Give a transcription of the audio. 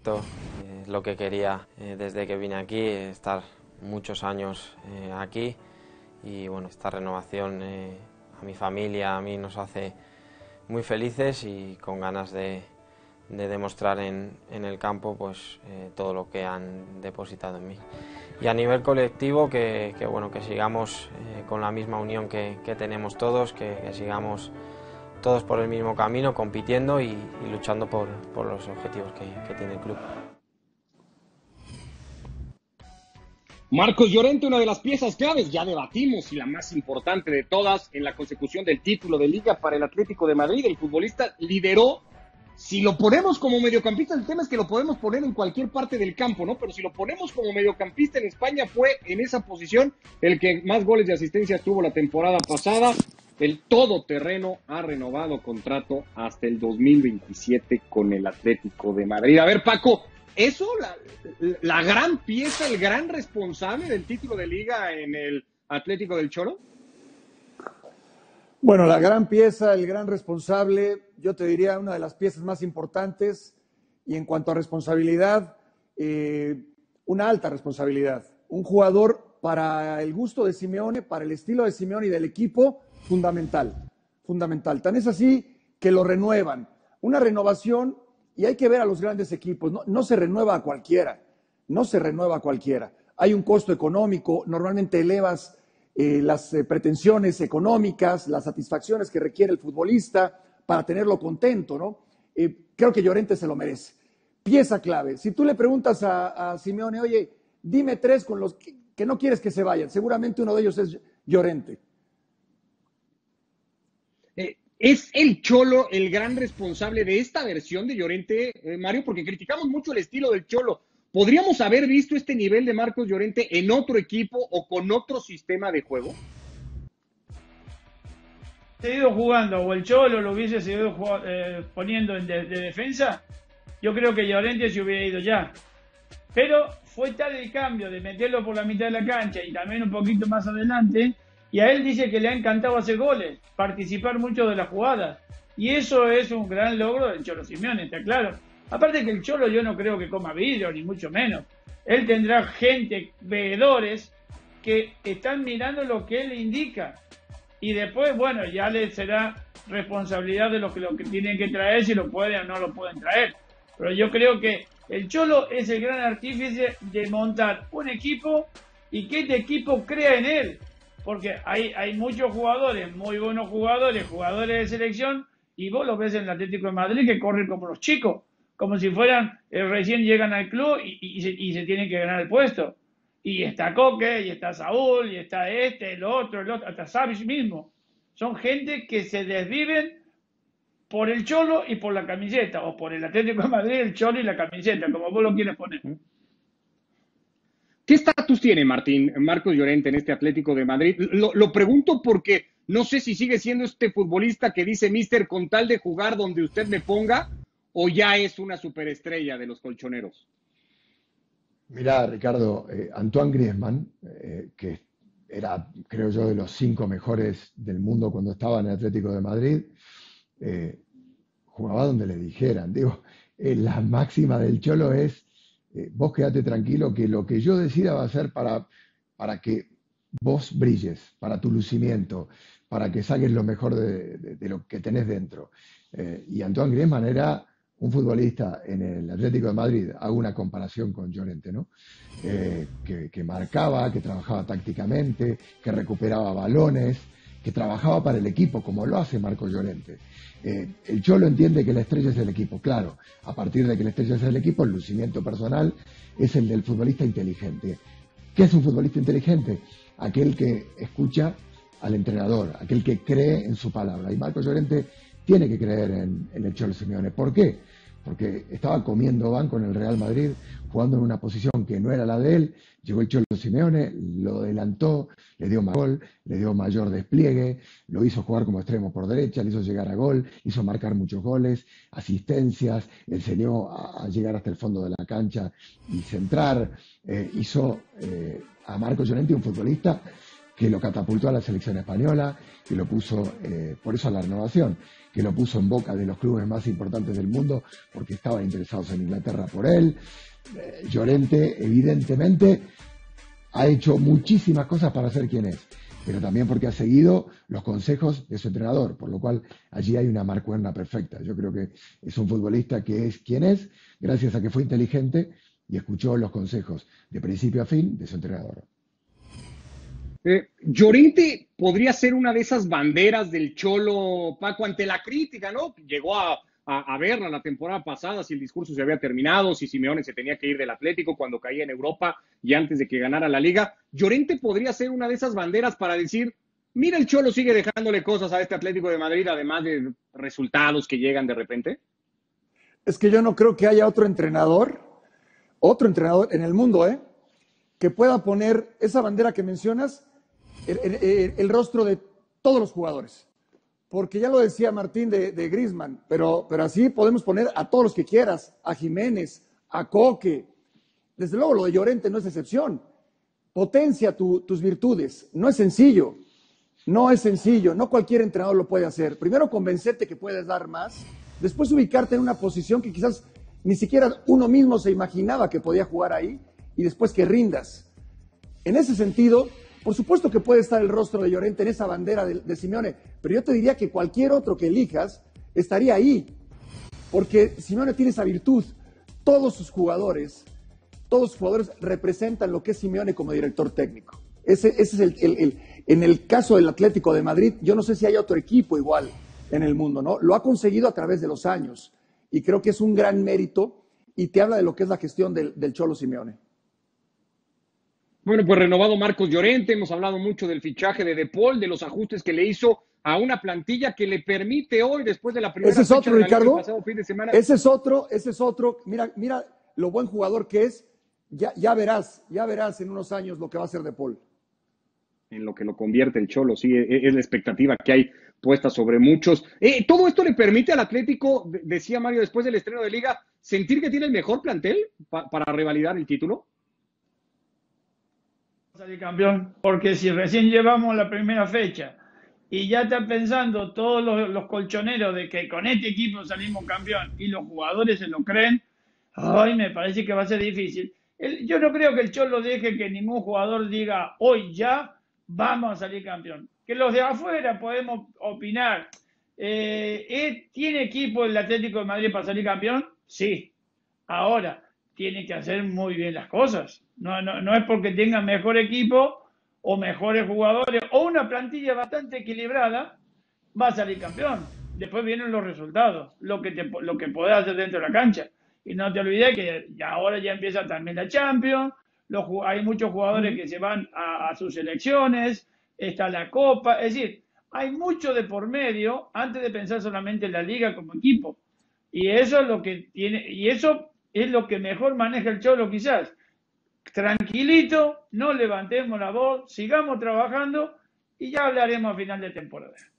perfecto, es lo que quería desde que vine aquí, estar muchos años aquí y bueno, esta renovación a mi familia, a mí nos hace muy felices y con ganas de demostrar en el campo pues todo lo que han depositado en mí. Y a nivel colectivo que sigamos con la misma unión que tenemos todos, que sigamos todos por el mismo camino, compitiendo y luchando por los objetivos que tiene el club. Marcos Llorente, una de las piezas claves, ya debatimos, y la más importante de todas en la consecución del título de Liga para el Atlético de Madrid. El futbolista lideró. Si lo ponemos como mediocampista, el tema es que lo podemos poner en cualquier parte del campo, ¿no? Pero si lo ponemos como mediocampista en España, fue en esa posición el que más goles de asistencias tuvo la temporada pasada. El todoterreno ha renovado contrato hasta el 2027 con el Atlético de Madrid. A ver, Paco, ¿eso, la gran pieza, el gran responsable del título de Liga en el Atlético del Cholo? Bueno, la gran pieza, el gran responsable, yo te diría una de las piezas más importantes, y en cuanto a responsabilidad, una alta responsabilidad. Un jugador para el gusto de Simeone, para el estilo de Simeone y del equipo, fundamental, fundamental. Tan es así que lo renuevan. Una renovación, y hay que ver a los grandes equipos, no se renueva a cualquiera, no se renueva a cualquiera. Hay un costo económico, normalmente elevas las pretensiones económicas, las satisfacciones que requiere el futbolista para tenerlo contento, ¿no? Creo que Llorente se lo merece. Pieza clave. Si tú le preguntas a Simeone, oye, dime tres con los que no quieres que se vayan, seguramente uno de ellos es Llorente. ¿Es el Cholo el gran responsable de esta versión de Llorente, Mario? Porque criticamos mucho el estilo del Cholo. ¿Podríamos haber visto este nivel de Marcos Llorente en otro equipo o con otro sistema de juego? Seguido jugando o el Cholo lo hubiese seguido poniendo de defensa, yo creo que Llorente se hubiera ido ya. Pero fue tal el cambio de meterlo por la mitad de la cancha y también un poquito más adelante, y a él dice que le ha encantado hacer goles, participar mucho de las jugadas. Y eso es un gran logro del Cholo Simeone, está claro. Aparte que el Cholo yo no creo que coma vidrio, ni mucho menos. Él tendrá gente, veedores, que están mirando lo que él indica. Y después, bueno, ya le será responsabilidad de lo que tienen que traer, si lo pueden o no lo pueden traer. Pero yo creo que el Cholo es el gran artífice de montar un equipo y que este equipo crea en él. Porque hay muchos jugadores, muy buenos jugadores de selección, y vos los ves en el Atlético de Madrid que corren como los chicos, como si fueran, recién llegan al club y se tienen que ganar el puesto. Y está Coque, y está Saúl, y está el otro, hasta Savic mismo. Son gente que se desviven por el Cholo y por la camiseta, o por el Atlético de Madrid, el Cholo y la camiseta, como vos lo quieres poner. ¿Qué estatus tiene Marcos Llorente en este Atlético de Madrid? Lo pregunto porque no sé si sigue siendo este futbolista que dice míster con tal de jugar donde usted me ponga, o ya es una superestrella de los colchoneros. Mirá, Ricardo, Antoine Griezmann, que era, creo yo, de los 5 mejores del mundo cuando estaba en el Atlético de Madrid, jugaba donde le dijeran. Digo, la máxima del Cholo es, vos quedate tranquilo que lo que yo decida va a ser para que vos brilles, para tu lucimiento, para que saques lo mejor de lo que tenés dentro. Y Antoine Griezmann era un futbolista en el Atlético de Madrid, hago una comparación con Llorente, ¿no? Que marcaba, que trabajaba tácticamente, que recuperaba balones, que trabajaba para el equipo, como lo hace Marcos Llorente. El Cholo entiende que la estrella es el equipo, claro, a partir de que la estrella es el equipo, el lucimiento personal es el del futbolista inteligente. ¿Qué es un futbolista inteligente? Aquel que escucha al entrenador, aquel que cree en su palabra. Y Marcos Llorente tiene que creer en el Cholo Simeone. ¿Por qué? Porque estaba comiendo banco en el Real Madrid, jugando en una posición que no era la de él. Llegó el Cholo Simeone, lo adelantó, le dio más gol, le dio mayor despliegue, lo hizo jugar como extremo por derecha, le hizo llegar a gol, hizo marcar muchos goles, asistencias, le enseñó a llegar hasta el fondo de la cancha y centrar. Hizo a Marcos Llorente un futbolista que lo catapultó a la selección española, que lo puso, por eso a la renovación, que lo puso en boca de los clubes más importantes del mundo porque estaban interesados en Inglaterra por él. Llorente, evidentemente, ha hecho muchísimas cosas para ser quien es, pero también porque ha seguido los consejos de su entrenador, por lo cual allí hay una marcuerna perfecta. Yo creo que es un futbolista que es quien es, gracias a que fue inteligente y escuchó los consejos de principio a fin de su entrenador. Llorente podría ser una de esas banderas del Cholo, Paco, ante la crítica, ¿no? Llegó a verla la temporada pasada, si el discurso se había terminado, si Simeone se tenía que ir del Atlético cuando caía en Europa y antes de que ganara la Liga. Llorente podría ser una de esas banderas para decir, mira, el Cholo sigue dejándole cosas a este Atlético de Madrid, además de resultados que llegan de repente. Es que yo no creo que haya otro entrenador en el mundo, que pueda poner esa bandera que mencionas, el rostro de todos los jugadores. Porque ya lo decía Martín de Griezmann, pero así podemos poner a todos los que quieras, a Jiménez, a Coque. Desde luego lo de Llorente no es excepción. Potencia tus virtudes. No es sencillo, no cualquier entrenador lo puede hacer. Primero convencerte que puedes dar más, después ubicarte en una posición que quizás ni siquiera uno mismo se imaginaba que podía jugar ahí, y después que rindas. En ese sentido, por supuesto que puede estar el rostro de Llorente en esa bandera de Simeone, pero yo te diría que cualquier otro que elijas estaría ahí, porque Simeone tiene esa virtud. Todos sus jugadores representan lo que es Simeone como director técnico. Ese es en el caso del Atlético de Madrid, yo no sé si hay otro equipo igual en el mundo, ¿no? Lo ha conseguido a través de los años, y creo que es un gran mérito, y te habla de lo que es la gestión del Cholo Simeone. Bueno, pues renovado Marcos Llorente, hemos hablado mucho del fichaje de Paul, de los ajustes que le hizo a una plantilla que le permite hoy, después de la primera fecha de la Liga del pasado fin de semana. Ese es otro, mira lo buen jugador que es, ya verás en unos años lo que va a hacer de Paul. En lo que lo convierte el Cholo, sí, es la expectativa que hay puesta sobre muchos. Todo esto le permite al Atlético, decía Mario, después del estreno de Liga, sentir que tiene el mejor plantel para revalidar el título. Salir campeón, porque si recién llevamos la primera fecha y ya están pensando todos los colchoneros de que con este equipo salimos campeón y los jugadores se lo creen, ay, me parece que va a ser difícil. Yo no creo que el Cholo deje que ningún jugador diga hoy ya vamos a salir campeón. Que los de afuera podemos opinar. ¿Tiene equipo el Atlético de Madrid para salir campeón? Sí. Ahora, tiene que hacer muy bien las cosas. No es porque tenga mejor equipo o mejores jugadores o una plantilla bastante equilibrada, va a salir campeón. Después vienen los resultados, lo que podés hacer dentro de la cancha. Y no te olvides que ahora ya empieza también la Champions, hay muchos jugadores que se van a sus selecciones, está la Copa, es decir, hay mucho de por medio antes de pensar solamente en la Liga como equipo. Y eso es lo que tiene, y eso es lo que mejor maneja el Cholo quizás. Tranquilito, no levantemos la voz, sigamos trabajando y ya hablaremos a final de temporada.